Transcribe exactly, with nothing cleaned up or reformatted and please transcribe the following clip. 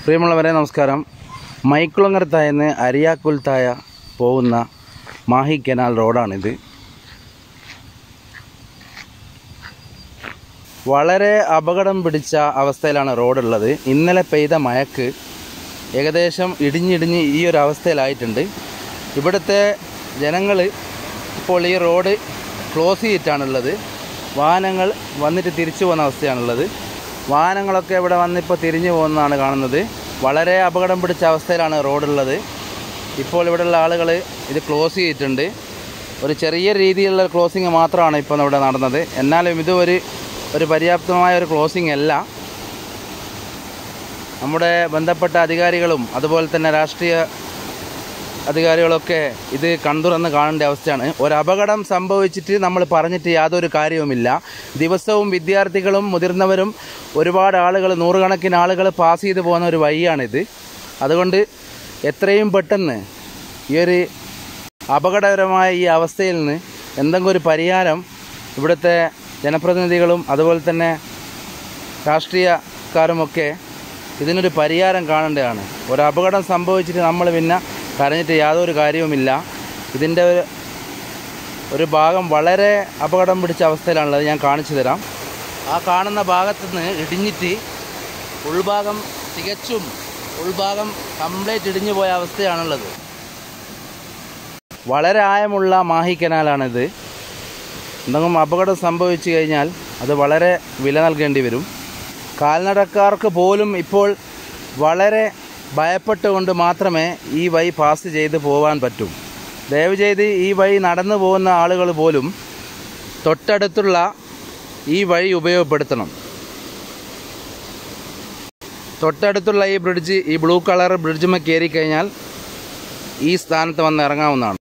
പ്രിയമുള്ളവരെ നമസ്കാരം. മൈക്കുളങ്ങരത്തായ നിന്ന് അരിയാക്കുൽത്തായ പോകുന്ന മാഹി കനാൽ റോഡാണിത്. വളരെ അപകടം പിടിച്ച അവസ്ഥയിലാണ് റോഡുള്ളത്. ഇന്നലെ പെയ്ത മഴക്ക് ഏകദേശം ഇടിഞ്ഞിടിഞ്ഞ് ഈ ഒരു അവസ്ഥയിലായിട്ടുണ്ട്. ഇവിടുത്തെ ജനങ്ങൾ ഇപ്പോൾ ഈ റോഡ് ക്ലോസ് ചെയ്തിട്ടാണുള്ളത്. വാഹനങ്ങൾ വന്നിട്ട് തിരിച്ചു പോകുന്ന അവസ്ഥയാണുള്ളത്. വാഹനങ്ങളൊക്കെ ഇവിടെ വന്നിപ്പോൾ തിരിഞ്ഞു പോകുന്നതാണ് കാണുന്നത്. വളരെ അപകടം പിടിച്ച അവസ്ഥയിലാണ് റോഡുള്ളത്. ഇപ്പോൾ ഇവിടെയുള്ള ആളുകൾ ഇത് ക്ലോസ് ചെയ്തിട്ടുണ്ട്. ഒരു ചെറിയ രീതിയിലുള്ള ക്ലോസിങ് മാത്രമാണ് ഇപ്പോൾ ഇവിടെ നടന്നത്. എന്നാലും ഇത് ഒരു ഒരു പര്യാപ്തമായ ഒരു ക്ലോസിങ് അല്ല. നമ്മുടെ ബന്ധപ്പെട്ട അധികാരികളും അതുപോലെ തന്നെ രാഷ്ട്രീയ അധികാരികളൊക്കെ ഇത് കണ്ടുറന്ന് കാണേണ്ട അവസ്ഥയാണ്. ഒരു അപകടം സംഭവിച്ചിട്ട് നമ്മൾ പറഞ്ഞിട്ട് യാതൊരു കാര്യവുമില്ല. ദിവസവും വിദ്യാർത്ഥികളും മുതിർന്നവരും ഒരുപാട് ആളുകൾ, നൂറുകണക്കിന് ആളുകൾ പാസ് ചെയ്ത് പോകുന്ന ഒരു വഴിയാണിത്. അതുകൊണ്ട് എത്രയും പെട്ടെന്ന് ഈ ഒരു അപകടകരമായ ഈ അവസ്ഥയിൽ നിന്ന് എന്തെങ്കിലും ഒരു പരിഹാരം ഇവിടുത്തെ ജനപ്രതിനിധികളും അതുപോലെ തന്നെ രാഷ്ട്രീയക്കാരുമൊക്കെ ഇതിനൊരു പരിഹാരം കാണേണ്ടതാണ്. ഒരു അപകടം സംഭവിച്ചിട്ട് നമ്മൾ പിന്നെ കരഞ്ഞിട്ട് യാതൊരു കാര്യവുമില്ല. ഇതിൻ്റെ ഒരു ഭാഗം വളരെ അപകടം പിടിച്ച അവസ്ഥയിലാണുള്ളത്. ഞാൻ കാണിച്ചു തരാം. ആ കാണുന്ന ഭാഗത്തു നിന്ന് ഇടിഞ്ഞിട്ട് ഉൾഭാഗം തികച്ചും ഉൾഭാഗം കംപ്ലീറ്റ് ഇടിഞ്ഞു പോയ അവസ്ഥയാണുള്ളത്. വളരെ ആഴമുള്ള മാഹി കനാലാണിത്. എന്തെങ്കിലും അപകടം സംഭവിച്ചു കഴിഞ്ഞാൽ അത് വളരെ വില നൽകേണ്ടി വരും. കാൽനടക്കാർക്ക് പോലും ഇപ്പോൾ വളരെ ഭയപ്പെട്ടുകൊണ്ട് മാത്രമേ ഈ വഴി പാസ് ചെയ്ത് പോകാൻ പറ്റൂ. ദയവ് ചെയ്ത് ഈ വഴി നടന്നു പോകുന്ന ആളുകൾ പോലും തൊട്ടടുത്തുള്ള ഈ വഴി ഉപയോഗപ്പെടുത്തണം. തൊട്ടടുത്തുള്ള ഈ ബ്രിഡ്ജ്, ഈ ബ്ലൂ കളർ ബ്രിഡ്ജുമേ കയറി കഴിഞ്ഞാൽ ഈ സ്ഥാനത്ത് വന്ന് ഇറങ്ങാവുന്നതാണ്.